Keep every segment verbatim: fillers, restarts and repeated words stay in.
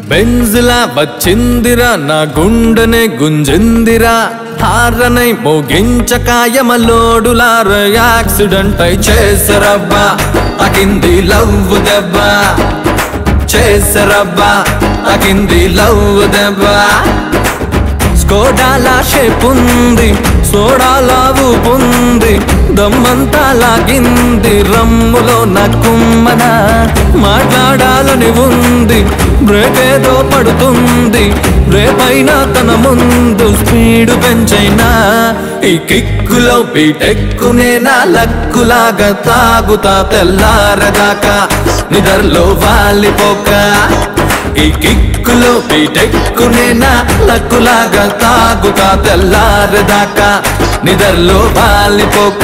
బెంజిలా వచ్చిందిరా నా గుండెనే గుంజిందిరా హారనై మోగించకాయమలోడులార యాక్సిడెంట్ అయి చేసరబ్బా తగింది లవ్ దెబ్బ చేసరబ్బా తగింది లవ్ దెబ్బ స్కోడాలా షేపుంది సోడాలా ఊపుంది దమ్మంతా లాగింది రమ్ములో నా కుమ్మన మాట్లాడాలని ఉంది బ్రేక్ ఏదో పడుతుంది రేపైనా తన ముందు స్పీడ్ పెంచైనా ఈ కిక్కులో బీటెక్కునే నా లక్కులాగా తాగుతా తెల్లారదాకా నిద్రలో వాలిపోక ఈ కిక్కులో బీటెక్కునే నా లక్కులాగా తాగుతా తెల్లారదాకా నిద్రలో వాలిపోక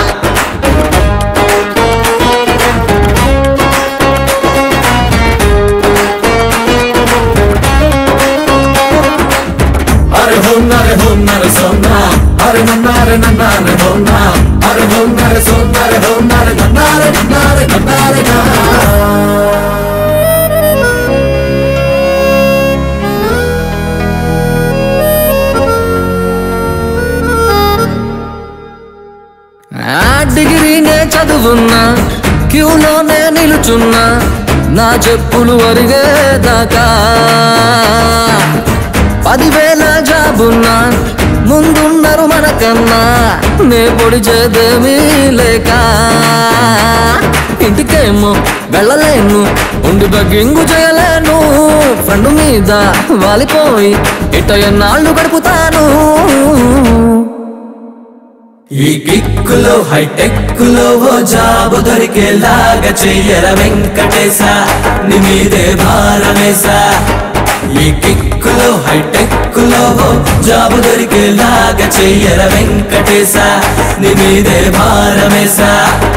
అరే హోన్నా రే హోన్నా రే సోన్నా అరే నన్నా రే నన్నా రే హోన్నా అరే హోన్నా రే సోన్నా రే హోన్నా రే నన్నా రే నన్నా రే నన్నా రే నా డిగ్రీనే చదువున్నా క్యూలోనే నిలుచున్నా నా చెప్పులు అరిగేదాకా పదివేల జాబున్నా ముందున్నారు మనకన్నా నే పొడిచేదేమీ లేక ఇంటికేమో వెళ్ళలేను ఉండి బగ్గింగు చేయలేను ఫ్రెండ్ మీద వాలిపోయి ఇట ఎన్నాళ్ళు గడుపుతాను ఈ కిక్కులో హైటెక్కులో ఓ జాబు దొరికేలాగా చెయ్యర వెంకటేశ నీ మీదే భారమేశా ఈ కిక్కులో హైటెక్కులో ఓ జాబు దొరికేలాగా చెయ్యర వెంకటేశ నీ మీదే భారమేశా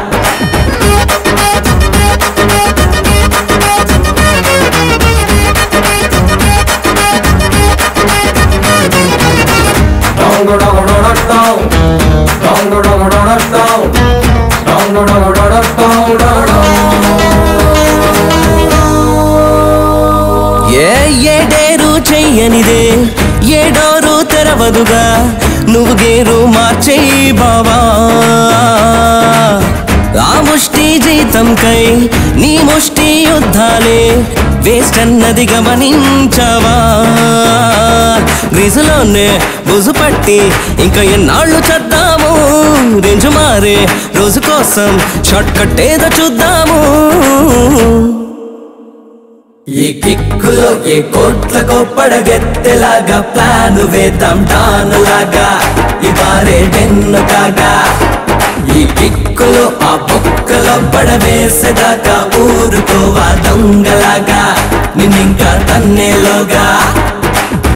ఏ ఏడేరు చెయ్యనిదే ఏడోరు తెరవదుగా నువ్వు గేరు మార్చేయి బావా ఆ ముష్టి జీతంకై నీ ముష్టి యుద్ధాలే వేస్ట్ అన్నది గమనించవా గ్రీజులోనే బుజు పట్టి ఇంకా ఎన్నాళ్ళు చేద్దాము రేంజు మారే రోజు కోసం షార్ట్ కట్ ఏదో చూద్దాము ఈ కిక్కులో ఏ కోట్లకో పడగెత్తెలాగా ప్లాను వేద్దాం టానులాగా ఇవారే వెన్ను కాగా ఈ కిక్కులో ఆ బొక్కలో పడవేసేదాకా ఊరుకోవా దొంగలాగా నిన్నింకా తన్నే